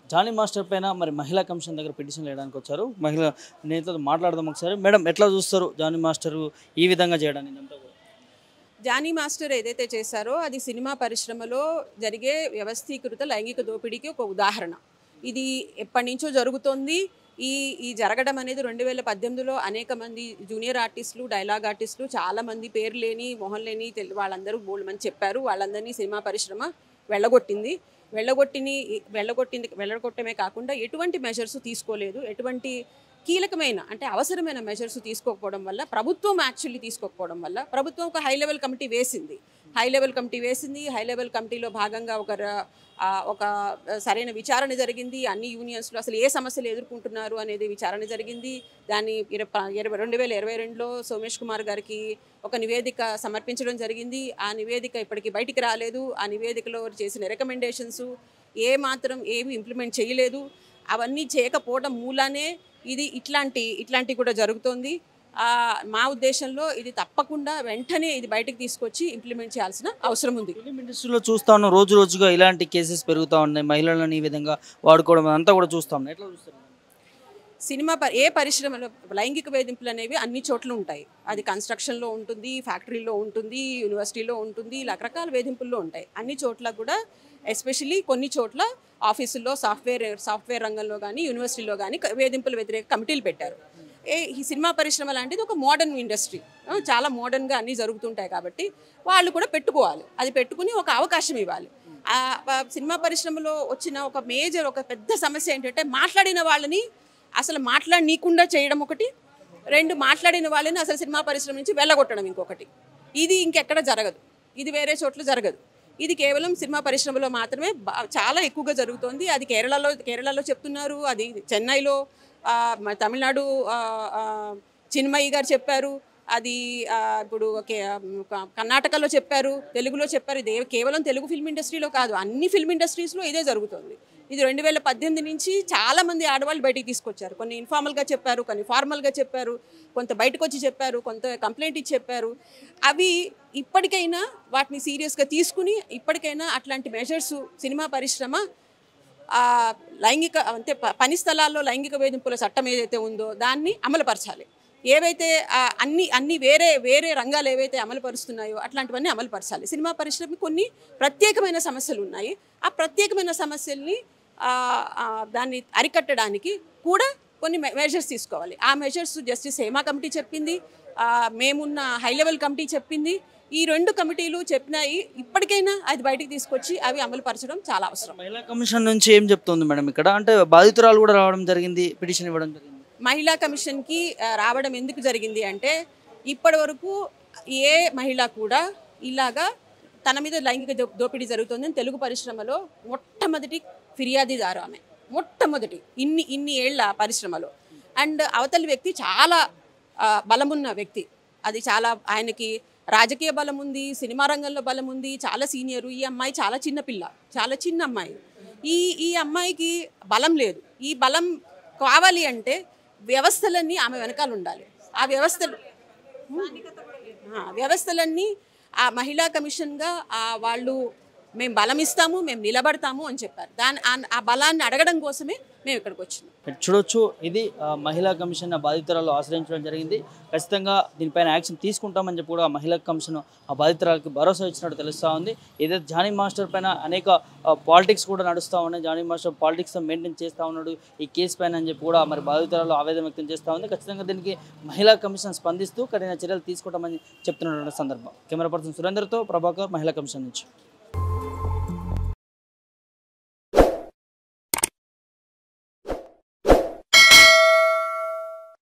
Johnny master పైన మరి మహిళా కమిషన్ దగ్గర పిటిషన్ వేయడానికి వచ్చారు. మహిళా నేతలతో మాట్లాడదాం ఒకసారి. మేడం ఎట్లా చూస్తారు జానీ మాస్టర్ ఈ విధంగా చేయడాన్ని? ఇదంతా కూడా జానీ మాస్టర్ ఏదైతే చేశారో అది సినిమా పరిశ్రమలో జరిగే వ్యవస్థీకృత లైంగిక దోపిడీకి ఒక ఉదాహరణ. ఇది ఎప్పటి నుంచో జరుగుతోంది. ఈ ఈ జరగడం అనేది 2018లో అనేక మంది జూనియర్ ఆర్టిస్టులు, డైలాగ్ ఆర్టిస్టులు, చాలామంది పేరు లేని మొహం లేని వాళ్ళందరూ బోల్డ్ మంది చెప్పారు. వాళ్ళందరినీ సినిమా పరిశ్రమ వెళ్ళగొట్టింది. వెళ్ళగొట్టమే కాకుండా ఎటువంటి మెజర్స్ తీసుకోలేదు. ఎటువంటి కీలకమైన అంటే అవసరమైన మెజర్స్ తీసుకోకపోవడం వల్ల ప్రభుత్వం యాక్చువల్లీ తీసుకోకపోవడం వల్ల ప్రభుత్వం ఒక హై లెవెల్ కమిటీ వేసింది. హై లెవెల్ కమిటీలో భాగంగా ఒక సరైన విచారణ జరిగింది. అన్ని యూనియన్స్లో అసలు ఏ సమస్యలు ఎదుర్కొంటున్నారు అనేది విచారణ జరిగింది. దాన్ని 2022లో సోమేష్ కుమార్ గారికి ఒక నివేదిక సమర్పించడం జరిగింది. ఆ నివేదిక ఇప్పటికీ బయటికి రాలేదు. ఆ నివేదికలో చేసిన రికమెండేషన్స్ ఏమి ఇంప్లిమెంట్ చేయలేదు. అవన్నీ చేయకపోవడం మూలానే ఇది ఇట్లాంటి కూడా జరుగుతోంది. మా ఉద్దేశంలో ఇది తప్పకుండా వెంటనే ఇది బయటకు తీసుకొచ్చి ఇంప్లిమెంట్ చేయాల్సిన అవసరం ఉంది. ఫిలిం ఇండస్ట్రీలో చూస్తా ఉన్నాం, రోజు రోజుగా ఇలాంటి కేసెస్ పెరుగుతూ ఉన్నాయి. మహిళలను ఈ విధంగా వాడుకోవడం అంతా కూడా చూస్తా ఉన్నాం. ఎట్లా చూస్తారు? ఏ పరిశ్రమలో లైంగిక వేధింపులు అనేవి అన్ని చోట్ల ఉంటాయి. అది కన్స్ట్రక్షన్లో ఉంటుంది, ఫ్యాక్టరీలో ఉంటుంది, యూనివర్సిటీలో ఉంటుంది, రకరకాల వేధింపుల్లో ఉంటాయి. అన్ని చోట్ల కూడా ఎస్పెషల్లీ కొన్ని చోట్ల ఆఫీసుల్లో సాఫ్ట్వేర్ రంగంలో కానీ యూనివర్సిటీలో కానీ వేధింపుల వ్యతిరేక కమిటీలు పెట్టారు. ఈ సినిమా పరిశ్రమ లాంటిది ఒక మోడర్న్ ఇండస్ట్రీ, చాలా మోడర్న్గా అన్నీ జరుగుతుంటాయి కాబట్టి వాళ్ళు కూడా పెట్టుకోవాలి. అది పెట్టుకుని ఒక అవకాశం ఇవ్వాలి. సినిమా పరిశ్రమలో వచ్చిన ఒక పెద్ద సమస్య ఏంటంటే మాట్లాడిన వాళ్ళని అసలు మాట్లాడనీయకుండా చేయడం ఒకటి, రెండు మాట్లాడిన వాళ్ళని అసలు సినిమా పరిశ్రమ నుంచి వెళ్ళగొట్టడం ఇంకొకటి. ఇది ఇంకెక్కడ జరగదు, ఇది వేరే చోట్ల జరగదు. ఇది కేవలం సినిమా పరిశ్రమలో మాత్రమే చాలా ఎక్కువగా జరుగుతోంది. అది కేరళలో చెప్తున్నారు, అది చెన్నైలో తమిళనాడు చిన్మయి గారు చెప్పారు, అది ఇప్పుడు కర్ణాటకలో చెప్పారు, తెలుగులో చెప్పారు. ఇది కేవలం తెలుగు ఫిల్మ్ ఇండస్ట్రీలో కాదు, అన్ని ఫిల్మ్ ఇండస్ట్రీస్లో ఇదే జరుగుతుంది. ఇది 2018 నుంచి చాలామంది ఆడవాళ్ళు బయటికి తీసుకొచ్చారు. కొన్ని ఇన్ఫార్మల్గా చెప్పారు, కొన్ని ఫార్మల్గా చెప్పారు, కొంత బయటకు వచ్చి చెప్పారు, కొంత కంప్లైంట్ ఇచ్చి చెప్పారు. అవి ఇప్పటికైనా వాటిని సీరియస్గా తీసుకుని ఇప్పటికైనా అట్లాంటి మెజర్స్ సినిమా పరిశ్రమ పని స్థలాల్లో లైంగిక వేధింపుల చట్టం ఏదైతే ఉందో దాన్ని అమలుపరచాలి. ఏవైతే అన్ని వేరే రంగాలు ఏవైతే అమలుపరుస్తున్నాయో అట్లాంటివన్నీ అమలుపరచాలి. సినిమా పరిశ్రమకి కొన్ని ప్రత్యేకమైన సమస్యలు ఉన్నాయి. ఆ ప్రత్యేకమైన సమస్యల్ని దాన్ని అరికట్టడానికి కూడా కొన్ని మెజర్స్ తీసుకోవాలి. ఆ మెజర్స్ జస్టిస్ హేమా కమిటీ చెప్పింది, మేమున్న హై లెవెల్ కమిటీ చెప్పింది. ఈ రెండు కమిటీలు చెప్పినాయి. ఇప్పటికైనా అది బయటికి తీసుకొచ్చి అవి అమలుపరచడం చాలా అవసరం. మహిళా కమిషన్ నుంచి ఏం చెప్తుంది మేడం ఇక్కడ? అంటే బాధితురాలు కూడా రావడం జరిగింది, పిటిషన్ ఇవ్వడం జరిగింది. మహిళా కమిషన్కి రావడం ఎందుకు జరిగింది అంటే ఇప్పటి వరకు ఏ మహిళ కూడా ఇలాగా తన మీద లైంగిక దోపిడీ జరుగుతుందని తెలుగు పరిశ్రమలో మొట్టమొదటి ఫిర్యాదుదారు ఆమె, మొట్టమొదటి ఇన్ని ఏళ్ల పరిశ్రమలో. అండ్ అవతలి వ్యక్తి చాలా బలమున్న వ్యక్తి, అది చాలా ఆయనకి రాజకీయ బలం ఉంది, సినిమా రంగంలో బలం ఉంది, చాలా సీనియరు. ఈ అమ్మాయి చాలా చిన్న పిల్ల, చాలా చిన్న అమ్మాయి. ఈ అమ్మాయికి బలం లేదు. ఈ బలం కావాలి అంటే వ్యవస్థలన్నీ ఆమె వెనకాల ఉండాలి. ఆ వ్యవస్థలన్నీ ఆ మహిళా కమిషన్గా వాళ్ళు మేము బలం ఇస్తాము, మేము నిలబడతాము అని చెప్పారు. ఆ బలాన్ని అడగడం కోసమే మేము ఇక్కడికి వచ్చినాం. చూడొచ్చు, ఇది మహిళా కమిషన్ బాధితురాలు ఆశ్రయించడం జరిగింది. ఖచ్చితంగా దీనిపైన యాక్షన్ తీసుకుంటామని చెప్పి కూడా మహిళా కమిషన్ ఆ బాధితురాలకి భరోసా ఇచ్చినట్టు తెలుస్తూ ఉంది. ఏదైతే జానీ మాస్టర్ పైన అనేక పాలిటిక్స్ కూడా నడుస్తూ ఉన్నాయి, జానీ మాస్టర్ పాలిటిక్స్ మెయింటైన్ చేస్తూ ఉన్నాడు ఈ కేసు పైన అని చెప్పి కూడా మరి బాధితురాలు ఆవేదన వ్యక్తం చేస్తూ ఉంది. ఖచ్చితంగా దీనికి మహిళా కమిషన్ స్పందిస్తూ కఠిన చర్యలు తీసుకుంటామని చెప్తున్నటువంటి సందర్భం. కెమెరా పర్సన్ సురేందర్తో ప్రభాకర్, మహిళా కమిషన్ నుంచి.